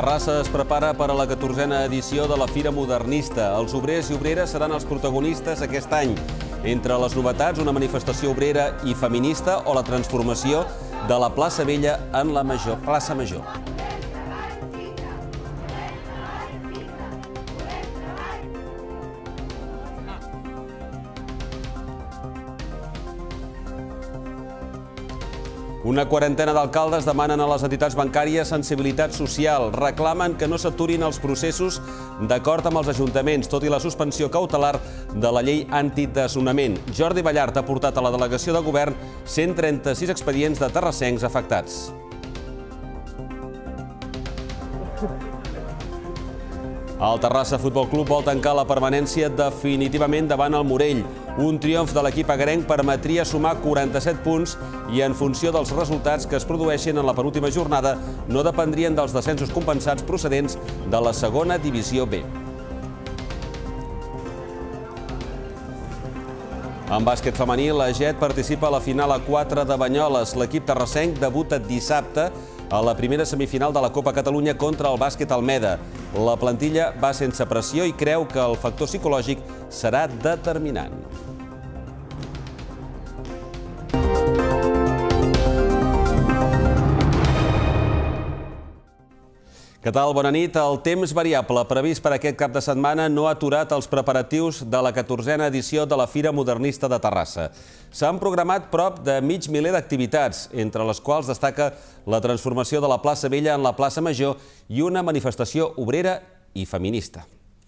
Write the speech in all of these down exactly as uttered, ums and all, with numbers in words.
Terrassa es prepara per a la catorzena edició de la Fira Modernista. Els obrers i obreres seran els protagonistes aquest any. Entre les novetats, una manifestació obrera i feminista o la transformació de la plaça Vella en la major, plaça Major. Una quarantena d'alcaldes demanen a les entitats bancàries sensibilitat social. Reclamen que no s'aturin els processos d'acord amb els ajuntaments, tot i la suspensió cautelar de la llei antidesnonament. Jordi Ballart ha portat a la delegació de govern cent trenta-sis expedients de terrassencs afectats. El Terrassa Futbol Club vol tancar la permanència definitivament davant el Morell. Un triomf de l'equip agrenc permetria sumar quaranta-set punts i en funció dels resultats que es produeixen en la penúltima jornada no dependrien dels descensos compensats procedents de la segona divisió B. En bàsquet femení, la Jet participa a la final A quatre de Banyoles. L'equip terrassenc debuta dissabte a la primera semifinal de la Copa Catalunya contra el Bàsquet Almeda. La plantilla va sense pressió i creu que el factor psicològic serà determinant. Què tal? Bona nit. El temps variable previst per aquest cap de setmana no ha aturat els preparatius de la catorzena edició de la Fira Modernista de Terrassa. S'han programat prop de mig miler d'activitats, entre les quals destaca la transformació de la plaça Vella en la plaça Major i una manifestació obrera i feminista.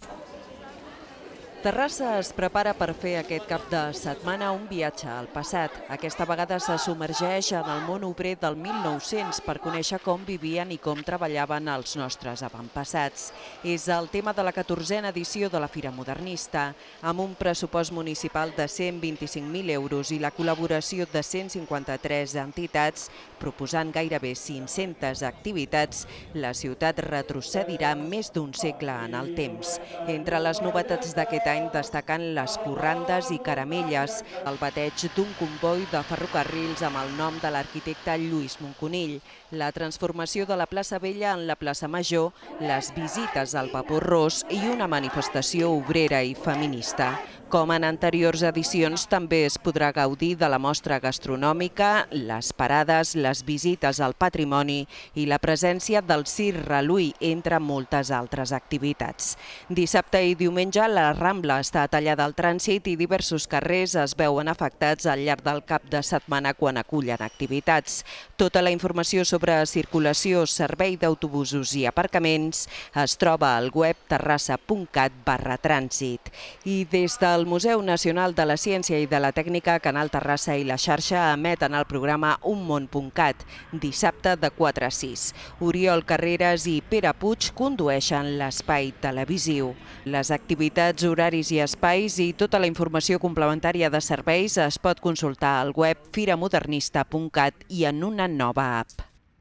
Terrassa es prepara per fer aquest cap de setmana un viatge al passat. Aquesta vegada se submergeix en el món obrer del mil nou-cents per conèixer com vivien i com treballaven els nostres avantpassats. És el tema de la catorzena edició de la Fira Modernista, amb un pressupost municipal de cent vint-i-cinc mil euros i la col·laboració de cent cinquanta-tres entitats, proposant gairebé cinc-centes activitats, la ciutat retrocedirà més d'un segle en el temps. Entre les novetats d'aquest any destacant les corrandes i caramelles, el bateig d'un comboi de ferrocarrils amb el nom de l'arquitecte Lluís Monconill, la transformació de la plaça Vella en la plaça Major, les visites al vapor ros i una manifestació obrera i feminista. Com en anteriors edicions, també es podrà gaudir de la mostra gastronòmica, les parades, les visites al patrimoni i la presència del Circ Reluí, entre moltes altres activitats. Dissabte i diumenge la Rambla està tallada al trànsit i diversos carrers es veuen afectats al llarg del cap de setmana quan acullen activitats. Tota la informació sobre circulació, servei d'autobusos i aparcaments es troba al web terrassa punt cat barra trànsit. I des del Museu Nacional de la Ciència i de la Tècnica, Canal Terrassa i la xarxa emeten el programa un món punt cat, dissabte de quatre a sis. Oriol Carreras i Pere Puig condueixen l'espai televisiu. Les activitats, horaris i espais i tota la informació complementària de serveis es pot consultar al web fira modernista punt cat i en una nova app.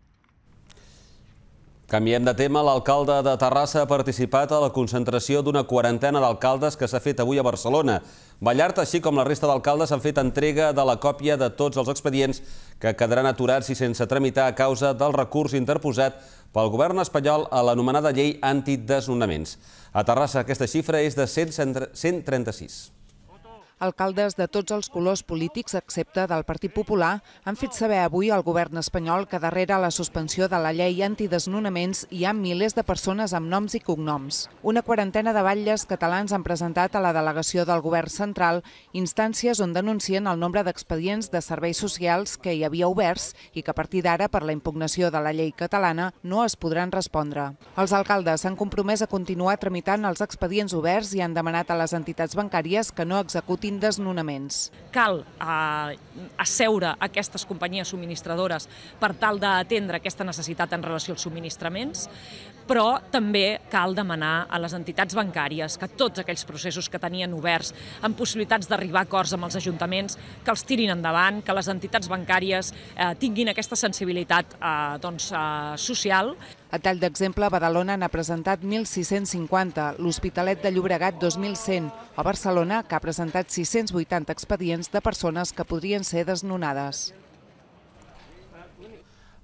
Canviem de tema. L'alcalde de Terrassa ha participat a la concentració d'una quarantena d'alcaldes que s'ha fet avui a Barcelona. Ballart, així com la resta d'alcaldes, han fet entrega de la còpia de tots els expedients que quedaran aturats i sense tramitar a causa del recurs interposat pel govern espanyol a l'anomenada llei antidesnonaments. A Terrassa aquesta xifra és de cent trenta-sis. Alcaldes de tots els colors polítics, excepte del Partit Popular, han fet saber avui al govern espanyol que darrere la suspensió de la llei antidesnonaments hi ha milers de persones amb noms i cognoms. Una quarantena de batlles catalans han presentat a la delegació del govern central instàncies on denuncien el nombre d'expedients de serveis socials que hi havia oberts i que a partir d'ara, per la impugnació de la llei catalana, no es podran respondre. Els alcaldes s'han compromès a continuar tramitant els expedients oberts i han demanat a les entitats bancàries que no executin desnonaments. Cal eh, asseure aquestes companyies subministradores per tal d'atendre aquesta necessitat en relació als subministraments, però també cal demanar a les entitats bancàries que tots aquells processos que tenien oberts amb possibilitats d'arribar a acords amb els ajuntaments, que els tirin endavant, que les entitats bancàries eh, tinguin aquesta sensibilitat eh, doncs, eh, social. A tall d'exemple, Badalona n'ha presentat mil sis-cents cinquanta, l'Hospitalet de Llobregat dos mil cent o Barcelona, que ha presentat sis-cents vuitanta expedients de persones que podrien ser desnonades.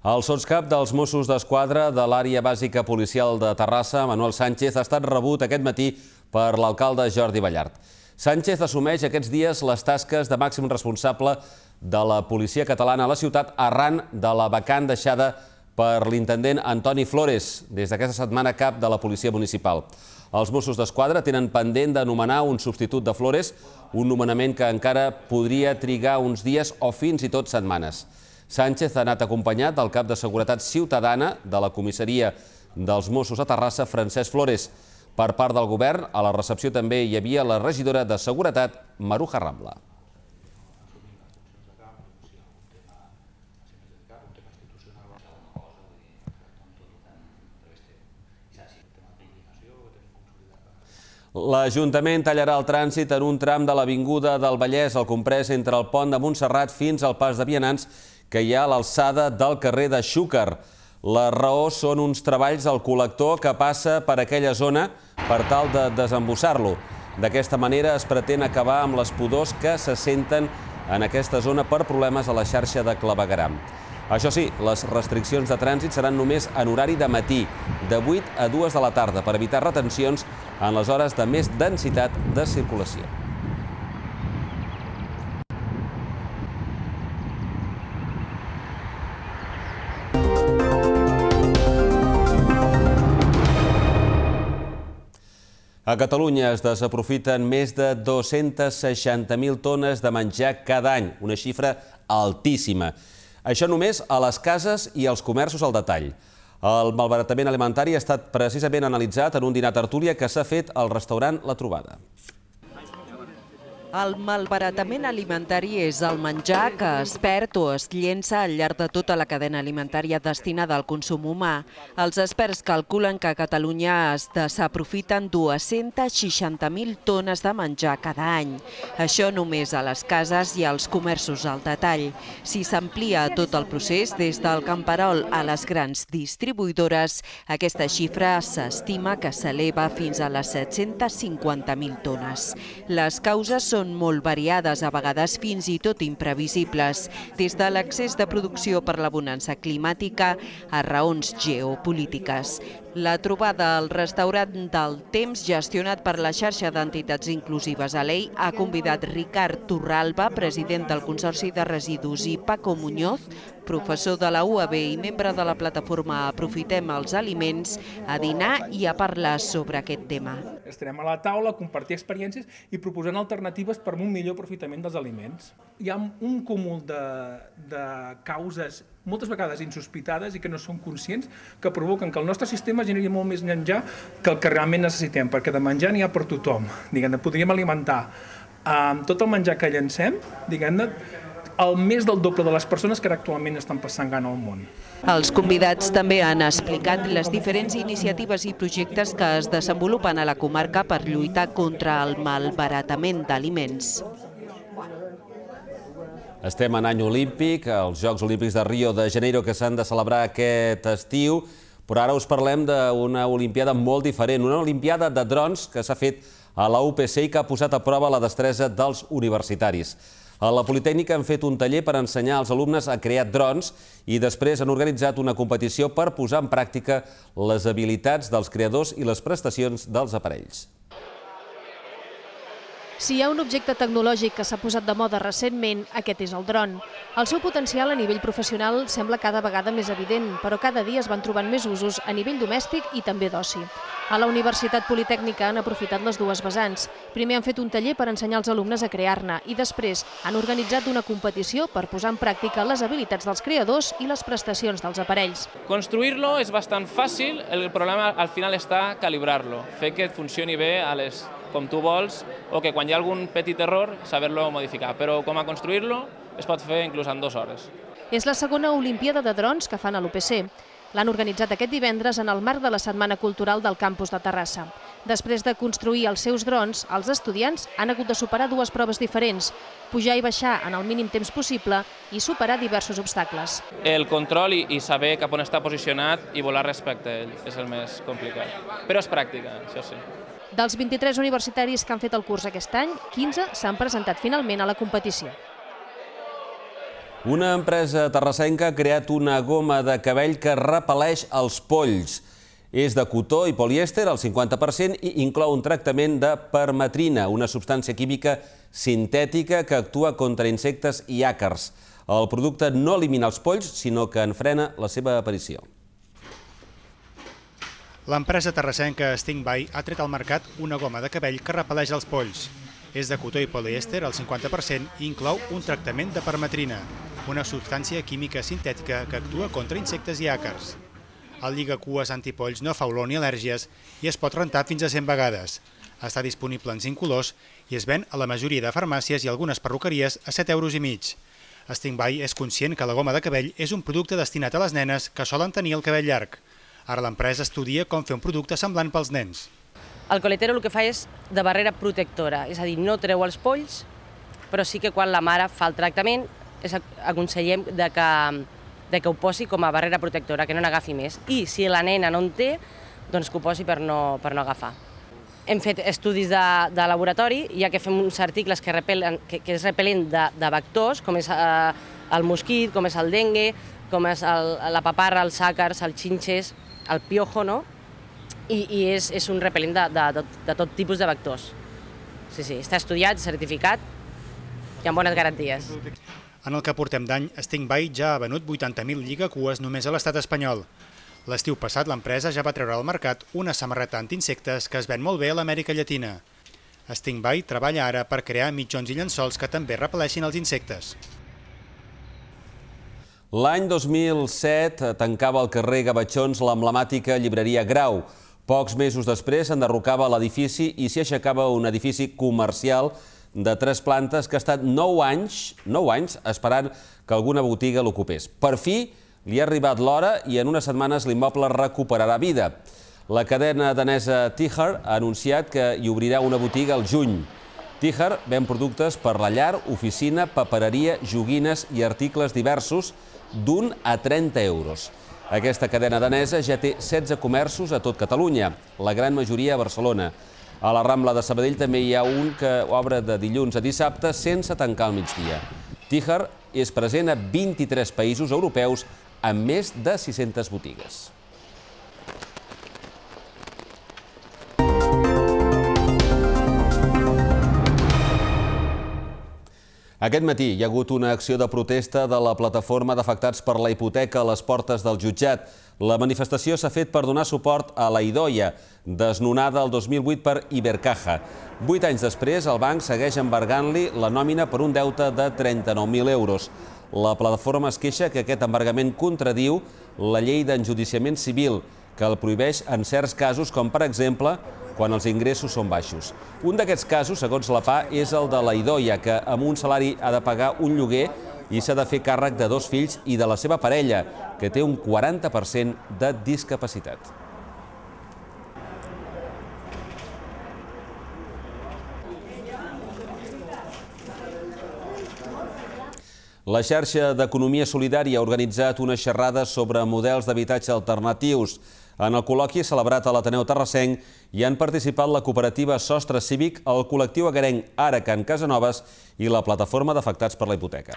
El sotscap dels Mossos d'Esquadra de l'àrea bàsica policial de Terrassa, Manuel Sánchez, ha estat rebut aquest matí per l'alcalde Jordi Ballart. Sánchez assumeix aquests dies les tasques de màxim responsable de la policia catalana a la ciutat arran de la vacant deixada per l'intendent Antoni Flores, des d'aquesta setmana cap de la policia municipal. Els Mossos d'Esquadra tenen pendent d'anomenar un substitut de Flores, un nomenament que encara podria trigar uns dies o fins i tot setmanes. Sánchez ha anat acompanyat del cap de Seguretat Ciutadana de la comissaria dels Mossos a Terrassa, Francesc Flores. Per part del govern, a la recepció també hi havia la regidora de Seguretat, Maruja Rambla. L'Ajuntament tallarà el trànsit en un tram de l'Avinguda del Vallès, al comprès entre el pont de Montserrat fins al pas de vianants que hi ha a l'alçada del carrer de Xúquer. La raó són uns treballs al col·lector que passa per aquella zona per tal de desembussar-lo. D'aquesta manera es pretén acabar amb les pudors que se senten en aquesta zona per problemes a la xarxa de clavegueram. Això sí, les restriccions de trànsit seran només en horari de matí, de vuit a dues de la tarda, per evitar retencions en les hores de més densitat de circulació. A Catalunya es desaprofiten més de dos-centes seixanta mil tones de menjar cada any, una xifra altíssima. Això només a les cases i als comerços al detall. El malbaratament alimentari ha estat precisament analitzat en un dinar tertúlia que s'ha fet al restaurant La Trobada. El malbaratament alimentari és el menjar que es perd o es llença al llarg de tota la cadena alimentària destinada al consum humà. Els experts calculen que a Catalunya es desaprofiten dues-centes seixanta mil tones de menjar cada any. Això només a les cases i als comerços al detall. Si s'amplia tot el procés, des del camperol a les grans distribuïdores, aquesta xifra s'estima que s'eleva fins a les set-centes cinquanta mil tones. Les causes són són molt variades, a vegades fins i tot imprevisibles, des de l'excés de producció per la bonança climàtica a raons geopolítiques. La Trobada al restaurant del Temps, gestionat per la xarxa d'entitats inclusives A L E I, ha convidat Ricard Torralba, president del Consorci de Residus, i Paco Muñoz, professor de la U A B i membre de la plataforma Aprofitem els Aliments, a dinar i a parlar sobre aquest tema. Estarem a la taula a compartir experiències i proposant alternatives per un millor aprofitament dels aliments. Hi ha un cúmul de, de causes moltes vegades insospitades i que no són conscients, que provoquen que el nostre sistema generi molt més menjar que el que realment necessitem, perquè de menjar n'hi ha per tothom. Diguem-ne, podríem alimentar amb tot el menjar que llancem, diguem-ne, el més del doble de les persones que actualment estan passant gana al món. Els convidats també han explicat les diferents iniciatives i projectes que es desenvolupen a la comarca per lluitar contra el malbaratament d'aliments. Estem en any olímpic, els Jocs Olímpics de Rio de Janeiro que s'han de celebrar aquest estiu, però ara us parlem d'una olimpiada molt diferent, una olimpiada de drons que s'ha fet a la U P C i que ha posat a prova la destresa dels universitaris. A la Politècnica han fet un taller per ensenyar als alumnes a crear drons i després han organitzat una competició per posar en pràctica les habilitats dels creadors i les prestacions dels aparells. Si hi ha un objecte tecnològic que s'ha posat de moda recentment, aquest és el dron. El seu potencial a nivell professional sembla cada vegada més evident, però cada dia es van trobant més usos a nivell domèstic i també d'oci. A la Universitat Politècnica han aprofitat les dues vessants. Primer han fet un taller per ensenyar als alumnes a crear-ne i després han organitzat una competició per posar en pràctica les habilitats dels creadors i les prestacions dels aparells. Construir-lo és bastant fàcil, el problema al final està calibrar-lo, fer que funcioni bé a les com tu vols, o que quan hi ha algun petit error, saber-lo modificar. Però com a construir-lo es pot fer inclús en dues hores. És la segona Olimpiada de drons que fan a l'U P C. L'han organitzat aquest divendres en el marc de la Setmana Cultural del campus de Terrassa. Després de construir els seus drons, els estudiants han hagut de superar dues proves diferents, pujar i baixar en el mínim temps possible i superar diversos obstacles. El control i saber cap on està posicionat i volar respecte a ell és el més complicat. Però és pràctica, això sí. Dels vint-i-tres universitaris que han fet el curs aquest any, quinze s'han presentat finalment a la competició. Una empresa terrassenca ha creat una goma de cabell que repel·leix els polls. És de cotó i polièster al cinquanta per cent i inclou un tractament de permetrina, una substància química sintètica que actua contra insectes i àcars. El producte no elimina els polls, sinó que en frena la seva aparició. L'empresa terrassenca Stingby ha tret al mercat una goma de cabell que repel·leix els polls. És de cotó i polièster al cinquanta per cent i inclou un tractament de permetrina, una substància química sintètica que actua contra insectes i àcars. El lligacues antipolls no fa olor ni al·lèrgies i es pot rentar fins a cent vegades. Està disponible en cinc colors i es ven a la majoria de farmàcies i algunes perruqueries a set euros i mig. Stingby és conscient que la goma de cabell és un producte destinat a les nenes que solen tenir el cabell llarg. Ara l'empresa estudia com fer un producte semblant pels nens. El coletero el que fa és de barrera protectora, és a dir, no treu els polls, però sí que quan la mare fa el tractament aconsellem de que, de que ho posi com a barrera protectora, que no n'agafi més. I si la nena no en té, doncs que ho posi per no, per no agafar. Hem fet estudis de, de laboratori, ja que fem uns articles que, repel·len, que, que és repel·lent de, de vectors, com és eh, el mosquit, com és el dengue, com és el, la paparra, els àcars, els xinxes, el piojo, no? I, i és, és un repel·lent de, de, de tot tipus de vectors. Sí, sí, està estudiat, certificat i amb bones garanties. En el que portem d'any, Stingby ja ha venut vuitanta mil lligacues només a l'estat espanyol. L'estiu passat, l'empresa ja va treure al mercat una samarreta antiinsectes que es ven molt bé a l'Amèrica Llatina. Stingby treballa ara per crear mitjons i llençols que també repel·leixin els insectes. L'any dos mil set tancava al carrer Gavatxons l'emblemàtica llibreria Grau. Pocs mesos després s'enderrocava l'edifici i s'hi aixecava un edifici comercial de tres plantes que ha estat nou anys, nou anys esperant que alguna botiga l'ocupés. Per fi li ha arribat l'hora i en unes setmanes l'immoble recuperarà vida. La cadena danesa Tiher ha anunciat que hi obrirà una botiga al juny. Tiher ven productes per la llar, oficina, papereria, joguines i articles diversos d'un a trenta euros. Aquesta cadena danesa ja té setze comerços a tot Catalunya, la gran majoria a Barcelona. A la Rambla de Sabadell també hi ha un que obre de dilluns a dissabte sense tancar al migdia. Tiher és present a vint-i-tres països europeus amb més de sis-centes botigues. Aquest matí hi ha hagut una acció de protesta de la plataforma d'afectats per la hipoteca a les portes del jutjat. La manifestació s'ha fet per donar suport a la Idoia, desnonada el dos mil vuit per Ibercaja. Vuit anys després, el banc segueix embargant-li la nòmina per un deute de trenta-nou mil euros. La plataforma es queixa que aquest embargament contradiu la llei d'enjudiciament civil, que el prohibeix en certs casos, com per exemple quan els ingressos són baixos. Un d'aquests casos, segons la P A, és el de la Idoia, que amb un salari ha de pagar un lloguer i s'ha de fer càrrec de dos fills i de la seva parella, que té un quaranta per cent de discapacitat. La xarxa d'Economia Solidària ha organitzat una xerrada sobre models d'habitatge alternatius. En el col·loqui celebrat a l'Ateneu Terrassenc hi han participat la cooperativa Sostre Cívic, el col·lectiu agarenc Ara Can Casanovas i la plataforma d'afectats per la hipoteca.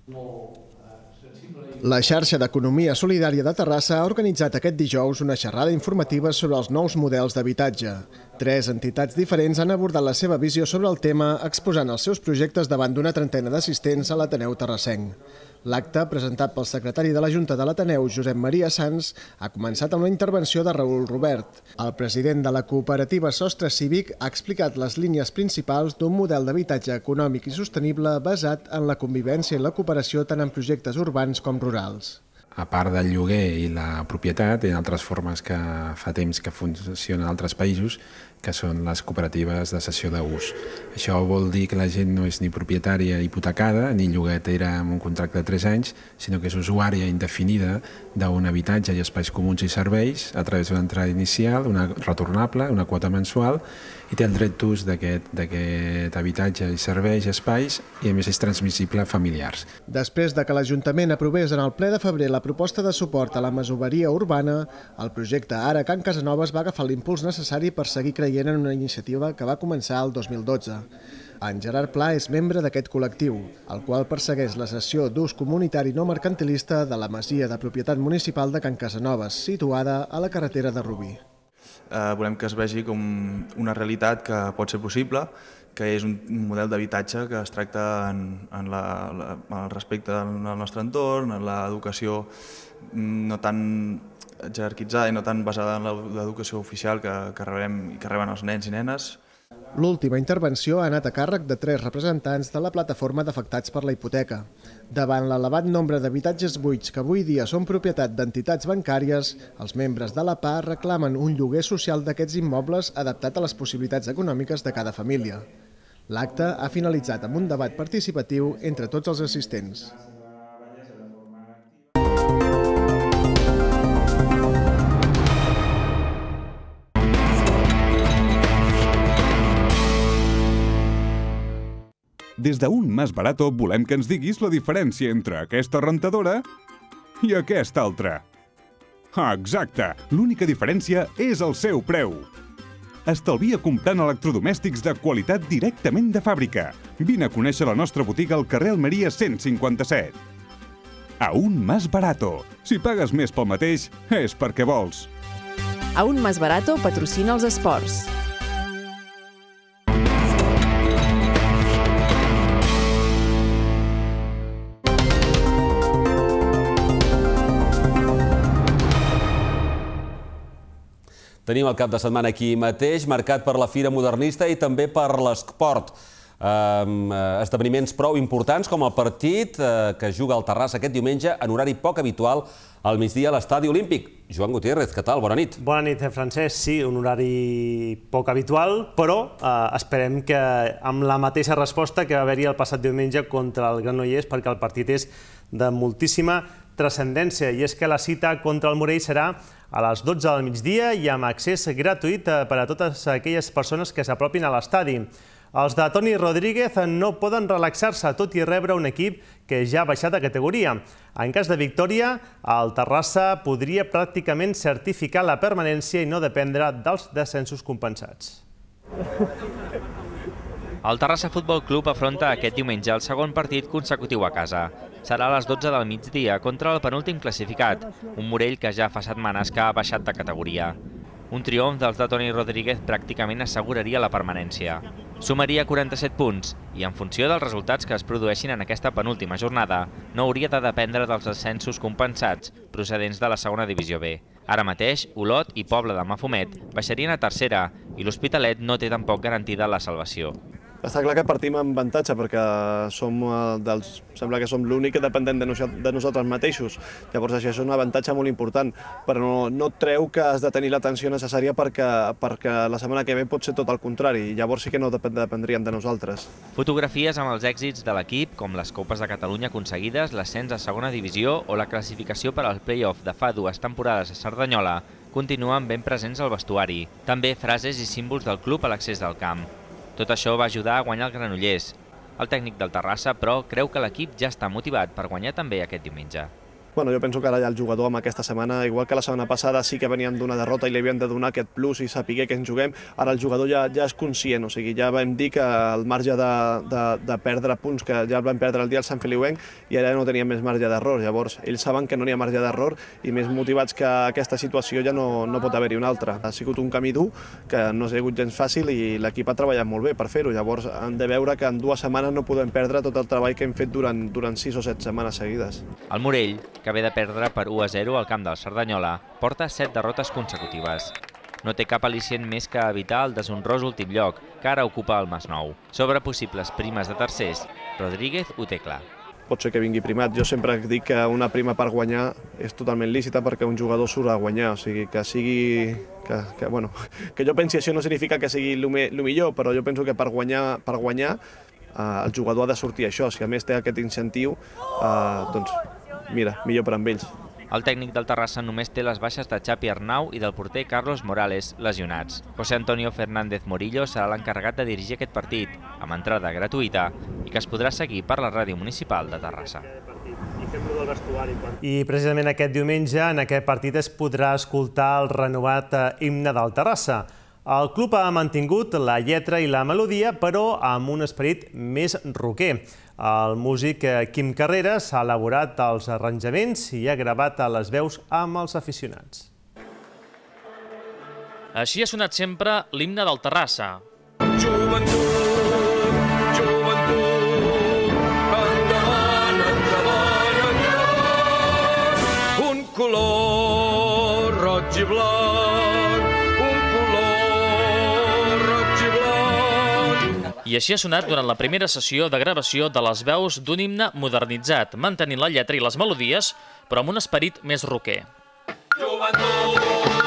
La xarxa d'Economia Solidària de Terrassa ha organitzat aquest dijous una xerrada informativa sobre els nous models d'habitatge. Tres entitats diferents han abordat la seva visió sobre el tema, exposant els seus projectes davant d'una trentena d'assistents a l'Ateneu Terrassenc. L'acte, presentat pel secretari de la Junta de l'Ateneu, Josep Maria Sans, ha començat amb la intervenció de Raül Robert. El president de la cooperativa Sostre Cívic ha explicat les línies principals d'un model d'habitatge econòmic i sostenible basat en la convivència i la cooperació tant en projectes urbans com rurals. A part del lloguer i la propietat, hi ha altres formes que fa temps que funcionen en altres països, que són les cooperatives de cessió d'ús. Això vol dir que la gent no és ni propietària hipotecada ni llogatera amb un contracte de tres anys, sinó que és usuària indefinida d'un habitatge i espais comuns i serveis a través d'una entrada inicial, una retornable, una quota mensual, i té el dret d'ús d'aquest habitatge i serveis i espais i a més és transmissible a familiars. Després de que l'Ajuntament aprovés en el ple de febrer la proposta de suport a la masoveria urbana, el projecte Ara Can Casanovas va agafar l'impuls necessari per seguir creient en una iniciativa que va començar el dos mil dotze. En Gerard Pla és membre d'aquest col·lectiu, el qual persegueix la cessió d'ús comunitari no mercantilista de la masia de propietat municipal de Can Casanovas, situada a la carretera de Rubí. Volem que es vegi com una realitat que pot ser possible, que és un model d'habitatge que es tracta en, en la, la, el respecte al nostre entorn, en l'educació no tan jerarquitzada i no tan basada en l'educació oficial que, que, rebem, que reben els nens i nenes. L'última intervenció ha anat a càrrec de tres representants de la plataforma d'afectats per la hipoteca. Davant l'elevat nombre d'habitatges buits que avui dia són propietat d'entitats bancàries, els membres de l'A P A reclamen un lloguer social d'aquests immobles adaptat a les possibilitats econòmiques de cada família. L'acte ha finalitzat amb un debat participatiu entre tots els assistents. Des d'Un Más Barato volem que ens diguis la diferència entre aquesta rentadora i aquesta altra. Ah, exacte! L'única diferència és el seu preu. Estalvia comprant electrodomèstics de qualitat directament de fàbrica. Vine a conèixer la nostra botiga al carrer Almeria cent cinquanta-set. Aún Más Barato. Si pagues més pel mateix, és perquè vols. Aún Más Barato patrocina els esports. Tenim el cap de setmana aquí mateix, marcat per la Fira Modernista i també per l'esport. Esdeveniments prou importants com el partit que juga al Terrassa aquest diumenge en horari poc habitual al migdia a l'Estadi Olímpic. Joan Gutiérrez, què tal? Bona nit. Bona nit, Francesc. Sí, un horari poc habitual, però esperem que amb la mateixa resposta que va haver-hi el passat diumenge contra el Granollers, perquè el partit és de moltíssima transcendència, i és que la cita contra el Morell serà a les dotze del migdia i amb accés gratuït per a totes aquelles persones que s'apropin a l'estadi. Els de Toni Rodríguez no poden relaxar-se, tot i rebre un equip que ja ha baixat de categoria. En cas de victòria, el Terrassa podria pràcticament certificar la permanència i no dependre dels descensos compensats. El Terrassa Futbol Club afronta aquest diumenge el segon partit consecutiu a casa. Serà a les dotze del migdia contra el penúltim classificat, un Morell que ja fa setmanes que ha baixat de categoria. Un triomf dels de Toni Rodríguez pràcticament asseguraria la permanència. Sumaria quaranta-set punts i, en funció dels resultats que es produeixin en aquesta penúltima jornada, no hauria de dependre dels ascensos compensats procedents de la segona divisió B. Ara mateix, Olot i Pobla de Mafumet baixarien a tercera i l'Hospitalet no té tampoc garantida la salvació. Està clar que partim amb avantatge perquè som dels, sembla que som l'únic dependent de nosaltres mateixos. Llavors això és un avantatge molt important, però no, no treu que has de tenir l'atenció necessària perquè, perquè la setmana que ve pot ser tot el contrari. Llavors sí que no dependríem de nosaltres. Fotografies amb els èxits de l'equip, com les Copes de Catalunya aconseguides, l'ascens a segona divisió o la classificació per al play-off de fa dues temporades a Cerdanyola, continuen ben presents al vestuari. També frases i símbols del club a l'accés del camp. Tot això va ajudar a guanyar el Granollers. El tècnic del Terrassa, però, creu que l'equip ja està motivat per guanyar també aquest diumenge. Bueno, jo penso que ara ja el jugador amb aquesta setmana, igual que la setmana passada sí que venien d'una derrota i li havien de donar aquest plus i saber que ens juguem, ara el jugador ja, ja és conscient, o sigui, ja vam dir que el marge de, de, de perdre punts, que ja el vam perdre el dia al Sant Feliuenc i ara no tenia més marge d'error, llavors ells saben que no n'hi ha marge d'error i més motivats que aquesta situació ja no, no pot haver-hi una altra. Ha sigut un camí dur, que no ha sigut gens fàcil i l'equip ha treballat molt bé per fer-ho, llavors han de veure que en dues setmanes no podem perdre tot el treball que hem fet durant, durant sis o set setmanes seguides. El Morell, que ve de perdre per u a zero al camp del Cerdanyola, porta set derrotes consecutives. No té cap al·licient més que evitar el deshonrós últim lloc, que ara ocupa el Masnou. Sobre possibles primes de tercers, Rodríguez ho té clar. Pot ser que vingui primat. Jo sempre dic que una prima per guanyar és totalment lícita perquè un jugador surt a guanyar, o sigui, que sigui... Que, que, bueno, que jo pensi això no significa que sigui el millor, però jo penso que per guanyar, per guanyar eh, el jugador ha de sortir això. Si a més té aquest incentiu, eh, doncs mira, millor per amb ells. El tècnic del Terrassa només té les baixes de Xapi Arnau i del porter Carlos Morales, lesionats. José Antonio Fernández Morillo serà l'encarregat de dirigir aquest partit, amb entrada gratuïta, i que es podrà seguir per la ràdio municipal de Terrassa. I precisament aquest diumenge, en aquest partit, es podrà escoltar el renovat himne del Terrassa. El club ha mantingut la lletra i la melodia, però amb un esperit més rocker. El músic Quim Carreras ha elaborat els arranjaments i ha gravat les veus amb els aficionats. Així ha sonat sempre l'himne del Terrassa. Joventut, joventut, endavant, endavant, endavant. Un color roig i blanc, un color roig i blanc. I així ha sonat durant la primera sessió de gravació de les veus d'un himne modernitzat, mantenint la lletra i les melodies, però amb un esperit més rocker. Joventut,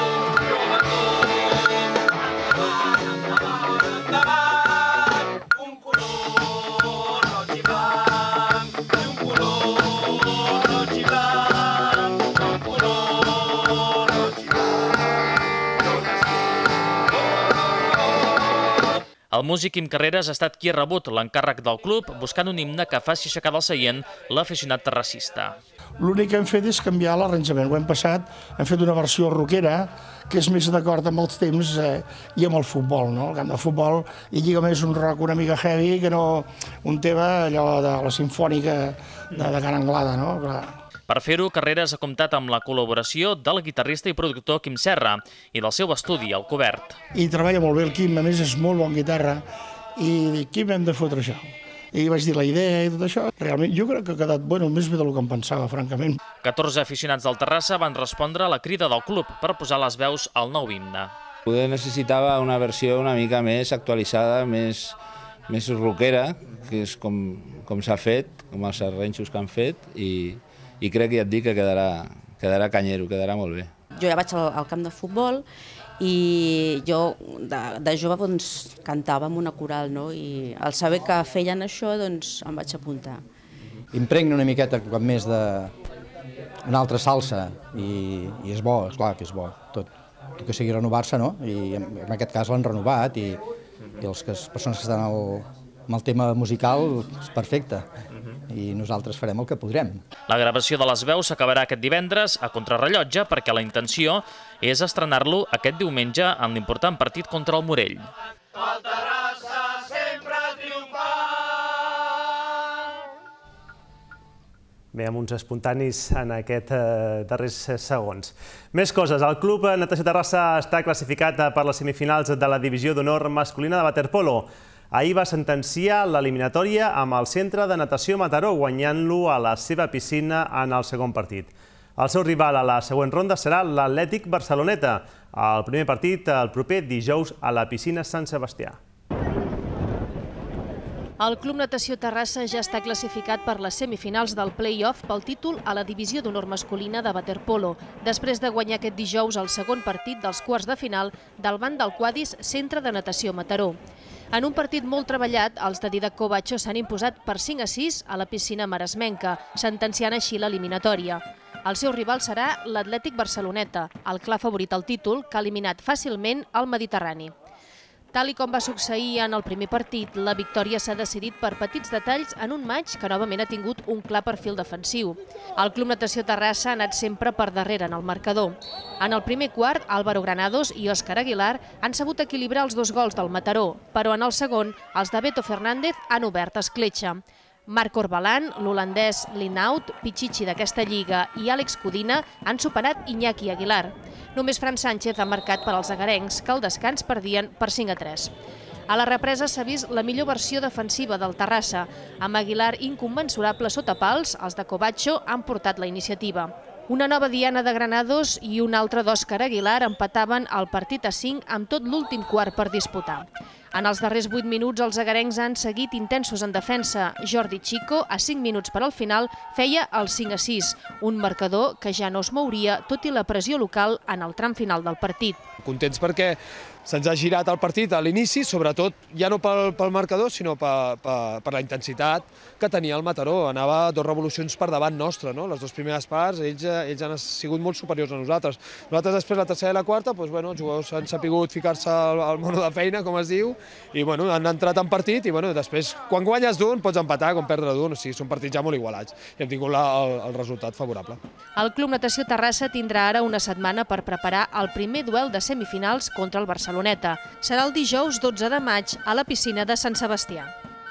el músic Quim Carreras ha estat qui ha rebut l'encàrrec del club buscant un himne que faci aixecar del seient l'aficionat terrassista. L'únic que hem fet és canviar l'arranjament. Ho hem passat, hem fet una versió rockera que és més d'acord amb els temps i amb el futbol. El camp de futbol i lliga més un rock una mica heavy que no un tema allò de la simfònica de Can Anglada. Per fer-ho, Carreras ha comptat amb la col·laboració del guitarrista i productor Quim Serra i del seu estudi, El Cobert. I treballa molt bé el Quim, a més és molt bon guitarra, i dic, Quim, hem de fotre això. I vaig dir la idea i tot això. Realment jo crec que ha quedat més bé del que em pensava, francament. catorze aficionats del Terrassa van respondre a la crida del club per posar les veus al nou himne. Poder necessitava una versió una mica més actualitzada, més rockera, que és com s'ha fet, com els arranjos que han fet, i i crec que ja et dic que quedarà canyero, quedarà molt bé. Jo ja vaig al camp de futbol i jo de jove cantava en una coral i al saber que feien això em vaig apuntar. Impregna una miqueta més d'una altra salsa i és bo, és clar que és bo, tot. Tot que sigui renovar-se, no? I en aquest cas l'han renovat i les persones que estan amb el tema musical és perfecte. I nosaltres farem el que podrem. La gravació de les veus s'acabarà aquest divendres a contrarrellotge perquè la intenció és estrenar-lo aquest diumenge en l'important partit contra el Morell. El Terrassa sempre triomfant. Bé, amb uns espontanis en aquests darrers segons. Més coses. El Club Natació Terrassa està classificat per les semifinals de la Divisió d'Honor masculina de waterpolo. Ahir va sentenciar l'eliminatòria amb el Centre de Natació Mataró, guanyant-lo a la seva piscina en el segon partit. El seu rival a la següent ronda serà l'Atlètic Barceloneta. El primer partit el proper dijous a la piscina Sant Sebastià. El Club Natació Terrassa ja està classificat per les semifinals del play-off pel títol a la Divisió d'Honor masculina de waterpolo, després de guanyar aquest dijous el segon partit dels quarts de final del banc del Quadis Centre de Natació Mataró. En un partit molt treballat, els de Didac Covacho s'han imposat per cinc a sis a la piscina maresmenca, sentenciant així l'eliminatòria. El seu rival serà l'Atlètic Barceloneta, el clar favorit al títol, que ha eliminat fàcilment el Mediterrani. Tal i com va succeir en el primer partit, la victòria s'ha decidit per petits detalls en un maig que novament ha tingut un clar perfil defensiu. El Club Natació Terrassa ha anat sempre per darrere en el marcador. En el primer quart, Álvaro Granados i Òscar Aguilar han sabut equilibrar els dos gols del Mataró, però en el segon, els de Beto Fernández han obert escletxa. Marc Orbalan, l'holandès Linaut, Pichichi d'aquesta lliga, i Àlex Codina han superat Iñaki Aguilar. Només Fran Sánchez ha marcat per als agarencs, que al descans perdien per cinc a tres. A la represa s'ha vist la millor versió defensiva del Terrassa. Amb Aguilar inconmensurable sota pals, els de Covacho han portat la iniciativa. Una nova diana de Granados i una altra d'Òscar Aguilar empataven el partit a cinc amb tot l'últim quart per disputar. En els darrers vuit minuts, els agarencs han seguit intensos en defensa. Jordi Chico, a cinc minuts per al final, feia el cinc a sis, un marcador que ja no es mouria, tot i la pressió local en el tram final del partit. Contents perquè se'ns ha girat el partit a l'inici, sobretot ja no pel, pel marcador, sinó per, per, per la intensitat que tenia el Mataró. Anava dos revolucions per davant nostre, no? Les dues primeres parts, ells, ells han sigut molt superiors a nosaltres. Nosaltres després, la tercera i la quarta, doncs, bueno, els jugadors han sapigut ficar-se al, al mono de feina, com es diu, i bueno, han entrat en partit i bueno, després, quan guanyes d'un, pots empatar, com perdre d'un, o sigui, són partits ja molt igualats i hem tingut la, el, el resultat favorable. El Club Natació Terrassa tindrà ara una setmana per preparar el primer duel de semifinals semifinals contra el Barceloneta. Serà el dijous dotze de maig a la piscina de Sant Sebastià.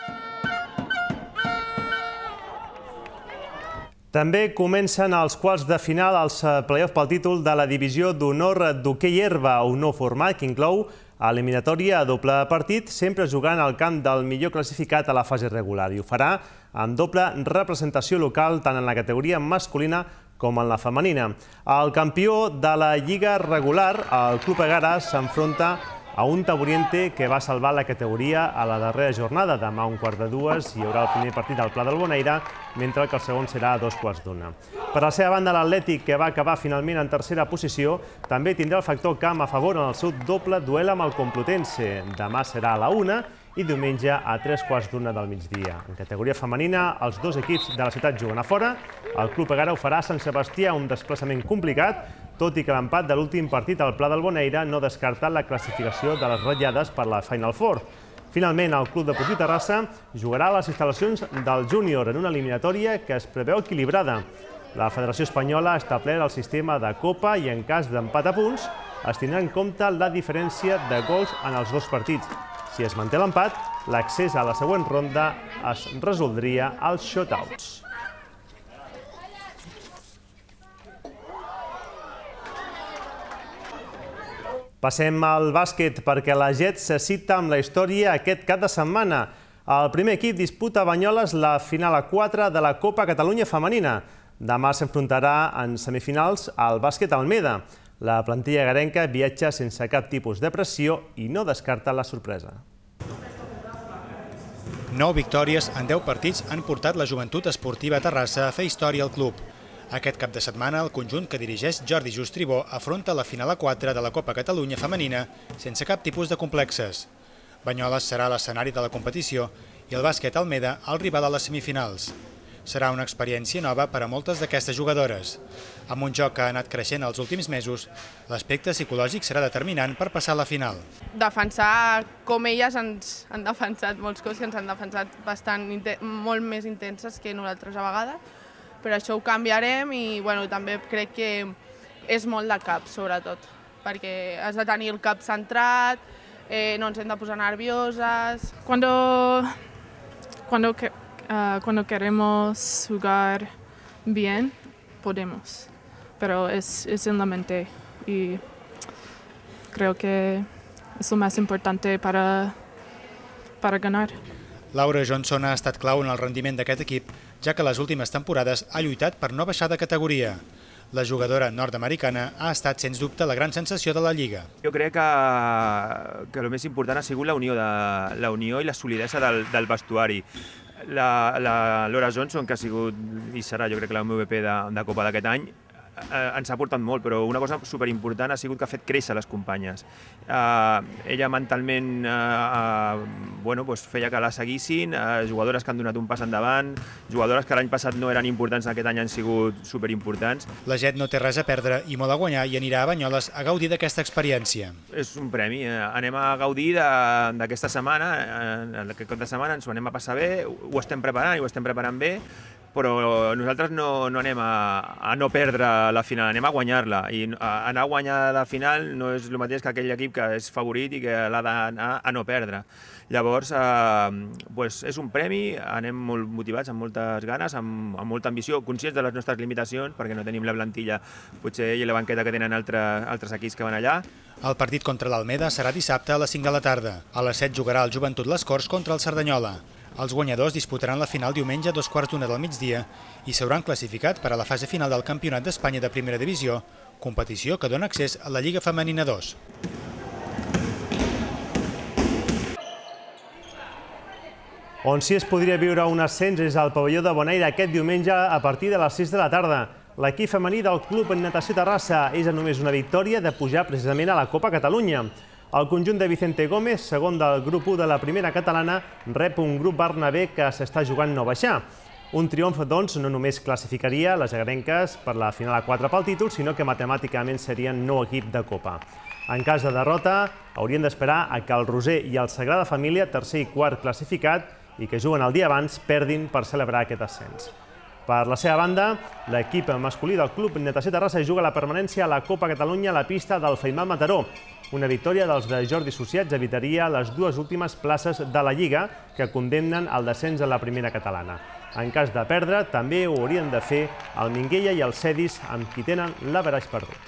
També comencen els quarts de final als play-off pel títol de la divisió d'honor d'hoquei herba, un nou format que inclou eliminatòria a doble partit, sempre jugant al camp del millor classificat a la fase regular, i ho farà amb doble representació local tant en la categoria masculina com en la femenina. El campió de la lliga regular, el Club Egara, s'enfronta a un Taburiente que va salvar la categoria a la darrera jornada. Demà a un quart de dues hi haurà el primer partit al Pla del Bonaire, mentre que el segon serà a dos quarts d'una. Per la seva banda, l'Atlètic, que va acabar finalment en tercera posició, també tindrà el factor camp a favor en el seu doble duel amb el Complutense. Demà serà a la una i diumenge a tres quarts d'una del migdia. En categoria femenina, els dos equips de la ciutat juguen a fora. El Club Egara ho farà a Sant Sebastià, un desplaçament complicat, tot i que l'empat de l'últim partit al Pla del Bonaire no descarta la classificació de les ratllades per la Final Four. Finalment, el Club Deportiu Terrassa jugarà a les instal·lacions del júnior en una eliminatòria que es preveu equilibrada. La Federació Espanyola ha establert el sistema de Copa i en cas d'empat a punts es tindrà en compte la diferència de gols en els dos partits. Si es manté l'empat, l'accés a la següent ronda es resoldria als shotouts. Passem al bàsquet perquè la Jet se cita amb la història aquest cap de setmana. El primer equip disputa a Banyoles la final a quatre de la Copa Catalunya Femenina. Demà s'enfrontarà en semifinals al bàsquet Almeda. La plantilla egarenca viatja sense cap tipus de pressió i no descarta la sorpresa. Nou victòries en deu partits han portat la Joventut Esportiva Terrassa a fer història al club. Aquest cap de setmana, el conjunt que dirigeix Jordi Justribó afronta la final a quatre de la Copa Catalunya Femenina sense cap tipus de complexes. Banyoles serà l'escenari de la competició i el bàsquet Almeda el rival a les semifinals. Serà una experiència nova per a moltes d'aquestes jugadores. Amb un joc que ha anat creixent els últims mesos, l'aspecte psicològic serà determinant per passar a la final. Defensar com elles ens han defensat, molts cops que ens han defensat bastant, molt més intenses que nosaltres a vegades. Per això ho canviarem i bueno, també crec que és molt de cap, sobretot, perquè has de tenir el cap centrat, eh, no ens hem de posar nervioses. Cuando, cuando, uh, cuando queremos jugar bien, podemos, pero es, es en la mente y creo que es lo más importante para, para ganar. Laura Johnson ha estat clau en el rendiment d'aquest equip, ja que les últimes temporades ha lluitat per no baixar de categoria. La jugadora nord-americana ha estat, sens dubte, la gran sensació de la Lliga. Jo crec que, que el més important ha sigut la unió, de, la unió i la solidesa del, del vestuari. La, la Laura Johnson, que ha sigut i serà, jo crec, la M V P de, de Copa d'aquest any, eh, ens ha aportat molt, però una cosa superimportant ha sigut que ha fet créixer les companyes. Eh, ella mentalment eh, eh, bueno, pues feia que la seguissin, eh, jugadores que han donat un pas endavant, jugadores que l'any passat no eren importants, aquest any han sigut superimportants. La Jet no té res a perdre i molt a guanyar i anirà a Banyoles a gaudir d'aquesta experiència. És un premi, eh, anem a gaudir d'aquesta setmana, eh, aquest cop de setmana ens ho anem a passar bé, ho estem preparant i ho estem preparant bé, però nosaltres no, no anem a, a no perdre la final, anem a guanyar-la. I a, anar a guanyar la final no és el mateix que aquell equip que és favorit i que l'ha d'anar a no perdre. Llavors, eh, pues és un premi, anem molt motivats, amb moltes ganes, amb, amb molta ambició, conscients de les nostres limitacions, perquè no tenim la plantilla, potser i la banqueta que tenen altre, altres equips que van allà. El partit contra l'Almeda serà dissabte a les cinc de la tarda. A les set jugarà el Joventut Les Corts contra el Cerdanyola. Els guanyadors disputaran la final diumenge a dos quarts d'una del migdia i s'hauran classificat per a la fase final del Campionat d'Espanya de Primera Divisió, competició que dona accés a la Lliga Femenina dos. On sí es podria viure un ascens és al pavelló de Bonaire aquest diumenge a partir de les sis de la tarda. L'equip femení del Club Natació Terrassa és a només una victòria de pujar precisament a la Copa Catalunya. El conjunt de Vicente Gómez, segon del grup u de la primera catalana, rep un grup Bernabé que s'està jugant no baixar. Un triomf, doncs, no només classificaria les egrenques per la final a quatre pel títol, sinó que matemàticament serien nou equip de Copa. En cas de derrota, haurien d'esperar a que el Roser i el Sagrada Família, tercer i quart classificat, i que juguen el dia abans, perdin per celebrar aquest ascens. Per la seva banda, l'equip masculí del Club Natació Terrassa juga la permanència a la Copa Catalunya a la pista del Feimal Mataró. Una victòria dels de Jordi Sociats evitaria les dues últimes places de la Lliga que condemnen al descens a la primera catalana. En cas de perdre, també ho haurien de fer el Minguella i el Cedis, amb qui tenen l'averaix perdut.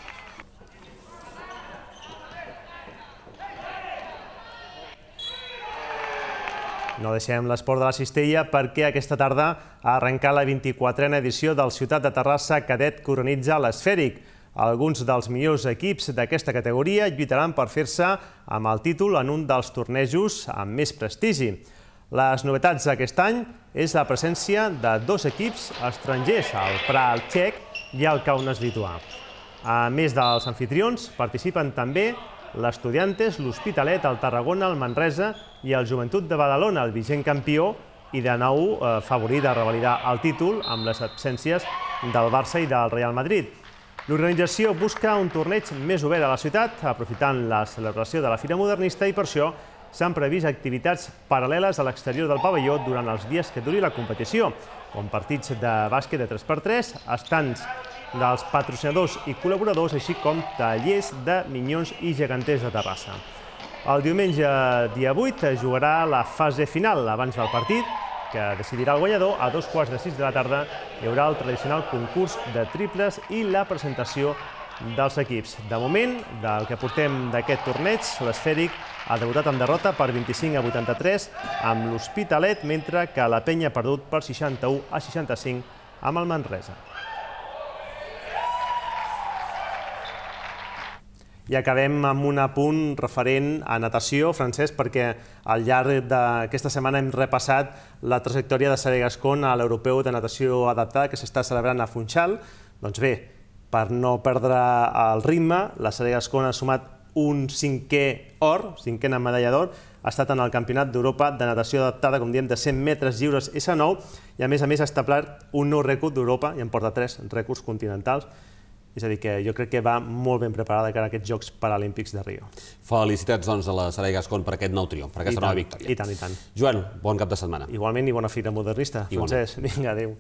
No deixem l'esport de la cistella perquè aquesta tarda ha arrencat la vint-i-quatrena edició del Ciutat de Terrassa Cadet Coronitza l'Esfèric. Alguns dels millors equips d'aquesta categoria lluitaran per fer-se amb el títol en un dels tornejos amb més prestigi. Les novetats d'aquest any és la presència de dos equips estrangers, el Pral txec i el Kaunas lituà. A més dels anfitrions, participen també l'Estudiantes, l'Hospitalet, el Tarragona, el Manresa i el Joventut de Badalona, el vigent campió i de nou favorit a revalidar el títol amb les absències del Barça i del Real Madrid. L'organització busca un torneig més obert a la ciutat, aprofitant la celebració de la Fira Modernista, i per això s'han previst activitats paral·leles a l'exterior del pavelló durant els dies que duri la competició, com partits de bàsquet de tres per tres, estands dels patrocinadors i col·laboradors, així com tallers de minyons i geganters de Terrassa. El diumenge dia vuit jugarà la fase final abans del partit, que decidirà el guanyador. A dos quarts de sis de la tarda hi haurà el tradicional concurs de triples i la presentació dels equips. De moment, del que portem d'aquest torneig, l'Esfèric ha debutat en derrota per vint-i-cinc a vuitanta-tres amb l'Hospitalet, mentre que la Penya ha perdut per seixanta-u a seixanta-cinc amb el Manresa. I acabem amb un apunt referent a natació, Francesc, perquè al llarg d'aquesta setmana hem repassat la trajectòria de Sara Gascón a l'Europeu de Natació Adaptada que s'està celebrant a Funchal. Doncs bé, per no perdre el ritme, la Sara Gascón ha sumat un cinquè or, cinquena medalla d'or, ha estat en el Campionat d'Europa de Natació Adaptada, com diem, de cent metres lliures essa nou, i a més a més ha establert un nou rècord d'Europa i en porta tres rècords continentals. És a dir, que jo crec que va molt ben preparada de cara a aquests Jocs Paralímpics de Rio. Felicitats, doncs, a la Sara Gascón per aquest nou triomf, per aquesta nova victòria. I tant, i tant. Joan, bon cap de setmana. Igualment, i bona Fira Modernista. Francesc, vinga, adéu.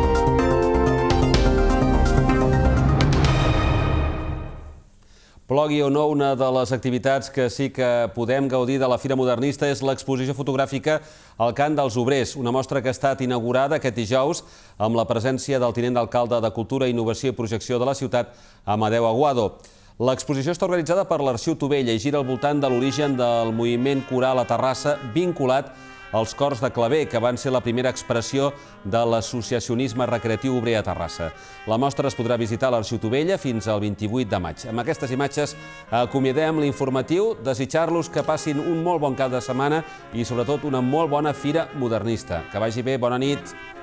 Plogui o no, una de les activitats que sí que podem gaudir de la Fira Modernista és l'exposició fotogràfica al Cant dels Obrers, una mostra que ha estat inaugurada aquest dijous amb la presència del tinent d'alcalde de Cultura, Innovació i Projecció de la ciutat, Amadeu Aguado. L'exposició està organitzada per l'Arxiu Tovella i gira al voltant de l'origen del moviment coral a Terrassa vinculat als cors de claver, que van ser la primera expressió de l'associacionisme recreatiu obrer a Terrassa. La mostra es podrà visitar a l'Arxiu Tovella fins al vint-i-vuit de maig. Amb aquestes imatges acomiadem l'informatiu, desitjar-los que passin un molt bon cap de setmana i sobretot una molt bona Fira Modernista. Que vagi bé, bona nit.